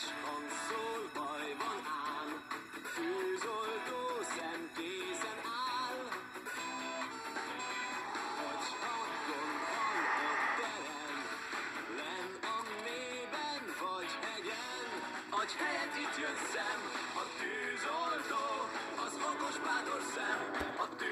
hang szól, baj van ám, tűzoltó szem készen áll. Hogyha gond van egy terem, lenn a mélyben vagy hegyen, adj helyet, itt jön szem, a tűzoltó, az okos bátor szem, a tűzoltó.